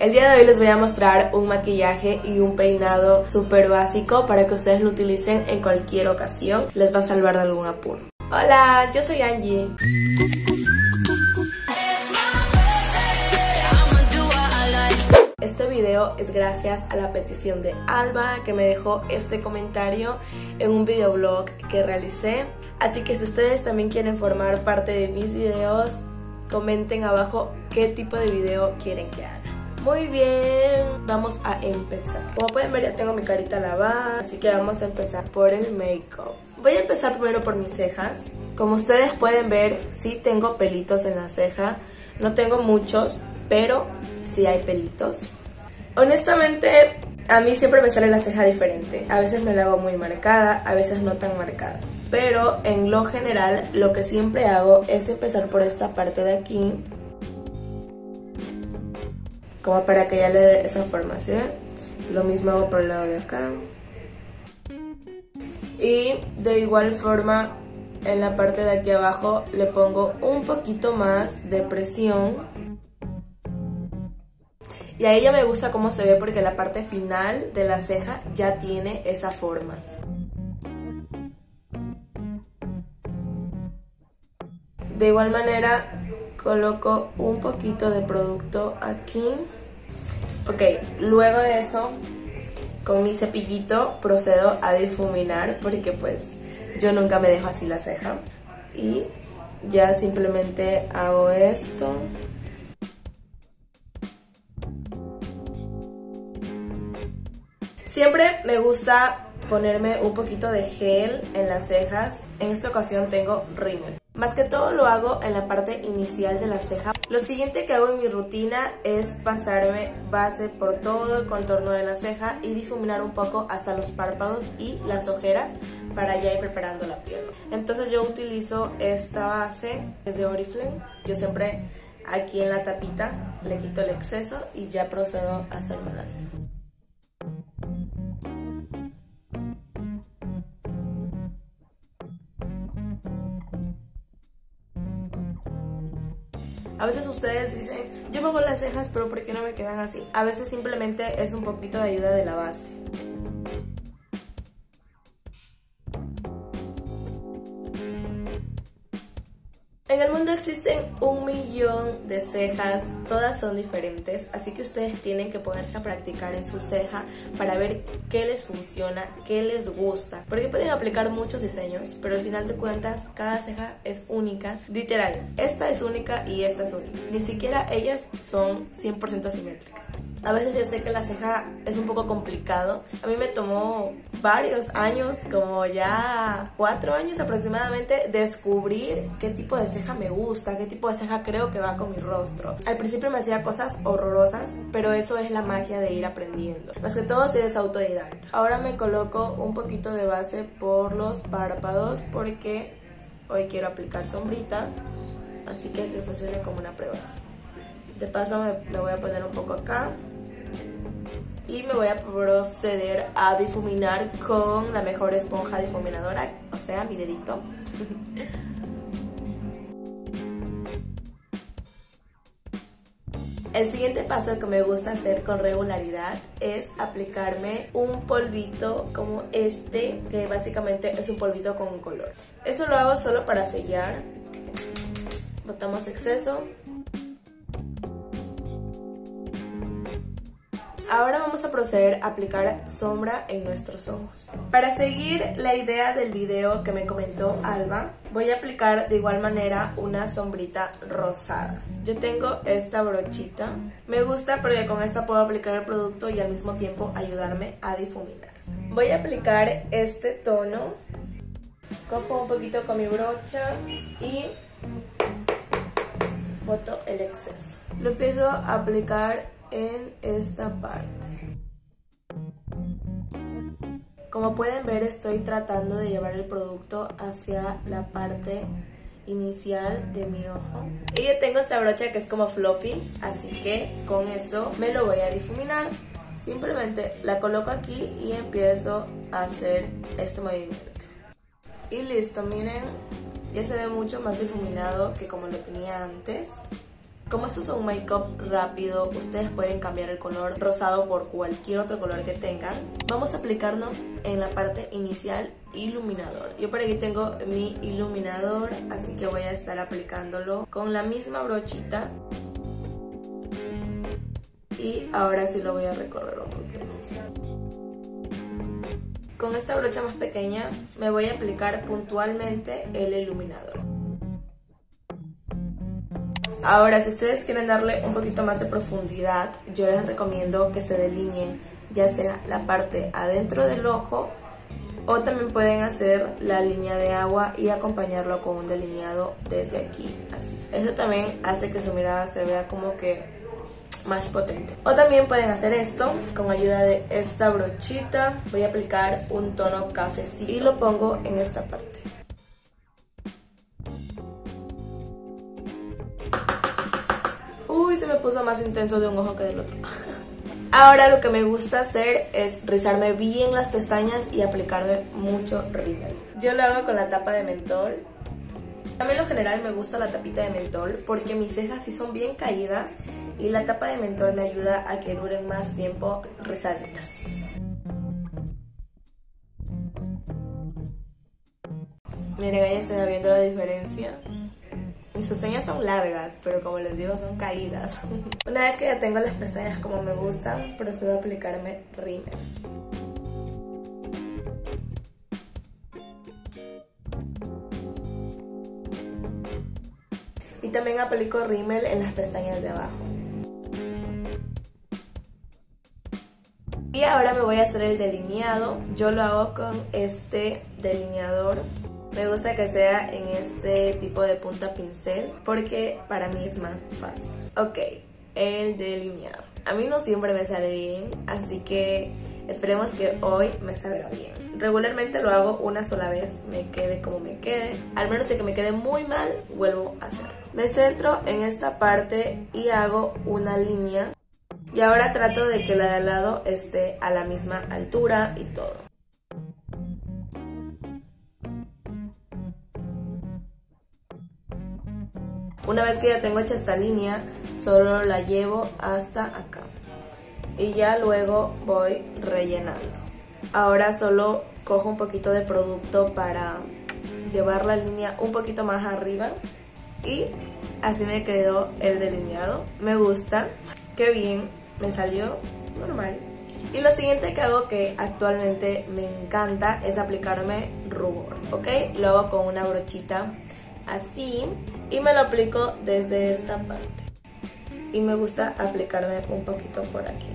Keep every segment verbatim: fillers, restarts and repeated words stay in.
El día de hoy les voy a mostrar un maquillaje y un peinado súper básico para que ustedes lo utilicen en cualquier ocasión. Les va a salvar de algún apuro. Hola, yo soy Angie. Este video es gracias a la petición de Alba, que me dejó este comentario en un videoblog que realicé. Así que si ustedes también quieren formar parte de mis videos, comenten abajo qué tipo de video quieren que haga. Muy bien, vamos a empezar. Como pueden ver, ya tengo mi carita lavada, así que vamos a empezar por el make-up. Voy a empezar primero por mis cejas. Como ustedes pueden ver, sí tengo pelitos en la ceja. No tengo muchos, pero sí hay pelitos. Honestamente, a mí siempre me sale la ceja diferente. A veces me la hago muy marcada, a veces no tan marcada. Pero en lo general, lo que siempre hago es empezar por esta parte de aquí, como para que ya le dé esa forma, ¿sí ven? Lo mismo hago por el lado de acá. Y de igual forma, en la parte de aquí abajo le pongo un poquito más de presión. Y ahí ya me gusta cómo se ve porque la parte final de la ceja ya tiene esa forma. De igual manera coloco un poquito de producto aquí. Ok, luego de eso con mi cepillito procedo a difuminar porque pues yo nunca me dejo así la ceja. Y ya simplemente hago esto. Siempre me gusta ponerme un poquito de gel en las cejas. En esta ocasión tengo rímel. Más que todo lo hago en la parte inicial de la ceja. Lo siguiente que hago en mi rutina es pasarme base por todo el contorno de la ceja y difuminar un poco hasta los párpados y las ojeras para ya ir preparando la piel. Entonces yo utilizo esta base, es de Oriflame. Yo siempre aquí en la tapita le quito el exceso y ya procedo a hacerme la ceja. A veces ustedes dicen, yo me hago las cejas, pero ¿por qué no me quedan así? A veces simplemente es un poquito de ayuda de la base. En el mundo existen un millón de cejas, todas son diferentes, así que ustedes tienen que ponerse a practicar en su ceja para ver qué les funciona, qué les gusta. Porque pueden aplicar muchos diseños, pero al final de cuentas cada ceja es única. Literal, esta es única y esta es única. Ni siquiera ellas son cien por ciento simétricas. A veces yo sé que la ceja es un poco complicado. A mí me tomó varios años, como ya cuatro años aproximadamente, descubrir qué tipo de ceja me gusta, qué tipo de ceja creo que va con mi rostro. Al principio me hacía cosas horrorosas, pero eso es la magia de ir aprendiendo. Más que todo si eres autodidacta. Ahora me coloco un poquito de base por los párpados porque hoy quiero aplicar sombrita, así que que funcione como una prueba. De paso me, me voy a poner un poco acá. Y me voy a proceder a difuminar con la mejor esponja difuminadora, o sea, mi dedito. El siguiente paso que me gusta hacer con regularidad es aplicarme un polvito como este, que básicamente es un polvito con un color. Eso lo hago solo para sellar. Botamos exceso. Ahora vamos a proceder a aplicar sombra en nuestros ojos. Para seguir la idea del video que me comentó Alba, voy a aplicar de igual manera una sombrita rosada. Yo tengo esta brochita. Me gusta porque con esta puedo aplicar el producto y al mismo tiempo ayudarme a difuminar. Voy a aplicar este tono. Cojo un poquito con mi brocha y boto el exceso. Lo empiezo a aplicar en esta parte. Como pueden ver, estoy tratando de llevar el producto hacia la parte inicial de mi ojo. Y yo tengo esta brocha que es como fluffy, así que con eso me lo voy a difuminar. Simplemente la coloco aquí y empiezo a hacer este movimiento. Y listo, miren, ya se ve mucho más difuminado que como lo tenía antes. Como esto es un make-up rápido, ustedes pueden cambiar el color rosado por cualquier otro color que tengan. Vamos a aplicarnos en la parte inicial iluminador. Yo por aquí tengo mi iluminador, así que voy a estar aplicándolo con la misma brochita. Y ahora sí lo voy a recorrer un poquito más. Con esta brocha más pequeña me voy a aplicar puntualmente el iluminador. Ahora, si ustedes quieren darle un poquito más de profundidad, yo les recomiendo que se delineen ya sea la parte adentro del ojo o también pueden hacer la línea de agua y acompañarlo con un delineado desde aquí, así. Eso también hace que su mirada se vea como que más potente. O también pueden hacer esto con ayuda de esta brochita. Voy a aplicar un tono cafecito y lo pongo en esta parte. Uy, se me puso más intenso de un ojo que del otro. Ahora lo que me gusta hacer es rizarme bien las pestañas y aplicarme mucho rímel. Yo lo hago con la tapa de mentol. A mí en lo general me gusta la tapita de mentol porque mis cejas sí son bien caídas y la tapa de mentol me ayuda a que duren más tiempo rizaditas. Miren, ahí se va viendo la diferencia. Mis pestañas son largas, pero como les digo, son caídas. Una vez que ya tengo las pestañas como me gustan, procedo a aplicarme rímel. Y también aplico rímel en las pestañas de abajo. Y ahora me voy a hacer el delineado. Yo lo hago con este delineador. Me gusta que sea en este tipo de punta pincel porque para mí es más fácil. Ok, el delineado. A mí no siempre me sale bien, así que esperemos que hoy me salga bien. Regularmente lo hago una sola vez, me quede como me quede. Al menos si que me quede muy mal, vuelvo a hacerlo. Me centro en esta parte y hago una línea. Y ahora trato de que la de al lado esté a la misma altura y todo. Una vez que ya tengo hecha esta línea, solo la llevo hasta acá. Y ya luego voy rellenando. Ahora solo cojo un poquito de producto para llevar la línea un poquito más arriba. Y así me quedó el delineado. Me gusta. Qué bien. Me salió normal. Y lo siguiente que hago, que actualmente me encanta, es aplicarme rubor, ¿ok? Lo hago con una brochita así y me lo aplico desde esta parte. Y me gusta aplicarme un poquito por aquí.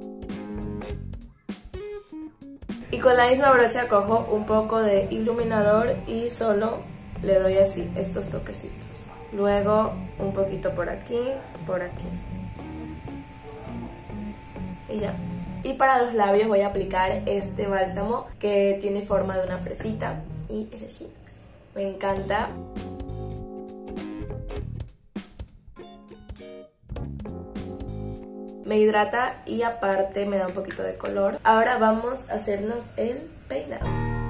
Y con la misma brocha cojo un poco de iluminador y solo le doy así estos toquecitos. Luego un poquito por aquí, por aquí. Y ya. Y para los labios voy a aplicar este bálsamo que tiene forma de una fresita. Y es así. Me encanta. Me hidrata y aparte me da un poquito de color. Ahora vamos a hacernos el peinado.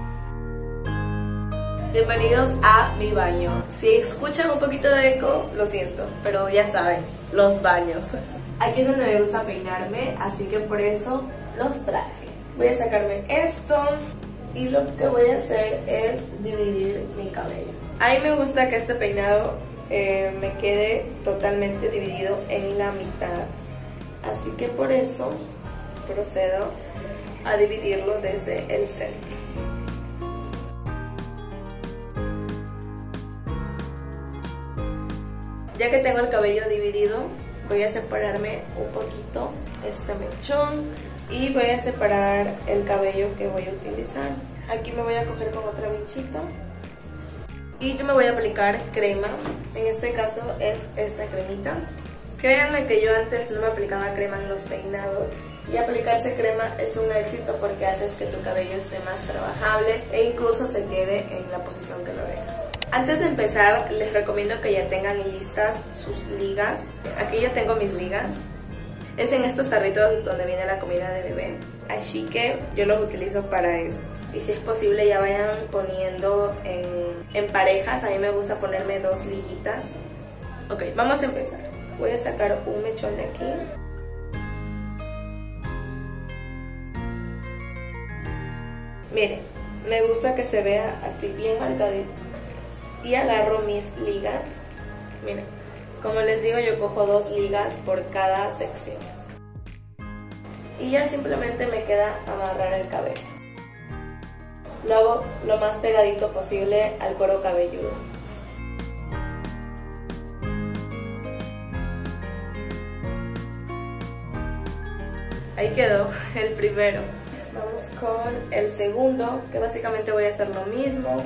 Bienvenidos a mi baño. Si escuchan un poquito de eco, lo siento, pero ya saben, los baños. Aquí es donde me gusta peinarme, así que por eso los traje. Voy a sacarme esto y lo que voy a hacer es dividir mi cabello. A mí me gusta que este peinado eh, me quede totalmente dividido en la mitad. Así que por eso procedo a dividirlo desde el centro. Ya que tengo el cabello dividido, voy a separarme un poquito este mechón y voy a separar el cabello que voy a utilizar. Aquí me voy a coger con otra mechita y yo me voy a aplicar crema. En este caso es esta cremita. Créanme que yo antes no me aplicaba crema en los peinados y aplicarse crema es un éxito porque haces que tu cabello esté más trabajable e incluso se quede en la posición que lo dejas. Antes de empezar les recomiendo que ya tengan listas sus ligas. Aquí yo tengo mis ligas. Es en estos tarritos donde viene la comida de bebé. Así que yo los utilizo para esto. Y si es posible ya vayan poniendo en, en parejas. A mí me gusta ponerme dos liguitas. Ok, vamos a empezar. voy a sacar un mechón de aquí. Miren, me gusta que se vea así bien marcadito. Y agarro mis ligas. Miren, como les digo, yo cojo dos ligas por cada sección. Y ya simplemente me queda amarrar el cabello. Lo hago lo más pegadito posible al cuero cabelludo. Ahí quedó el primero. Vamos con el segundo, que básicamente voy a hacer lo mismo.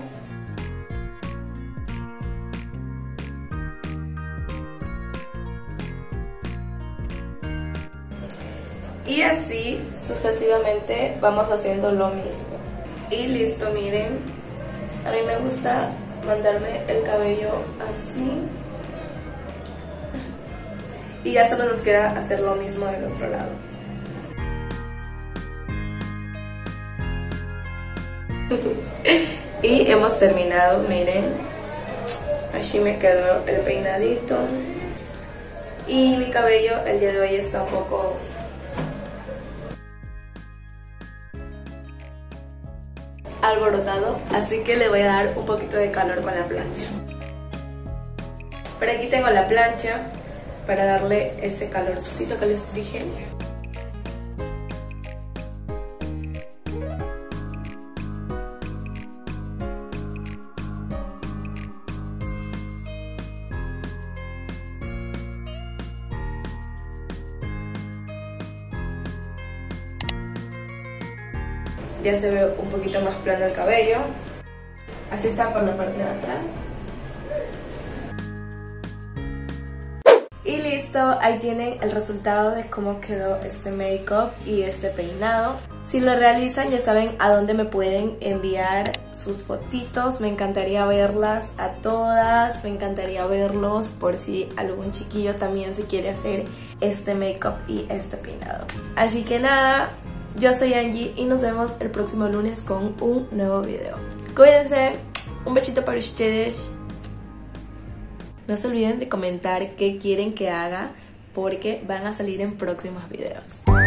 Y así sucesivamente vamos haciendo lo mismo. Y listo, miren. A mí me gusta mandarme el cabello así. Y ya solo nos queda hacer lo mismo del otro lado. Y hemos terminado, miren. Así me quedó el peinadito. Y mi cabello el día de hoy está un poco alborotado, así que le voy a dar un poquito de calor con la plancha. Por aquí tengo la plancha para darle ese calorcito que les dije. Ya se ve un poquito más plano el cabello. Así está por la parte de atrás. Y listo, ahí tienen el resultado de cómo quedó este make-up y este peinado. Si lo realizan ya saben a dónde me pueden enviar sus fotitos. Me encantaría verlas a todas, me encantaría verlos por si algún chiquillo también se quiere hacer este make-up y este peinado. Así que nada, yo soy Angie y nos vemos el próximo lunes con un nuevo video. Cuídense, un besito para ustedes. No se olviden de comentar qué quieren que haga porque van a salir en próximos videos.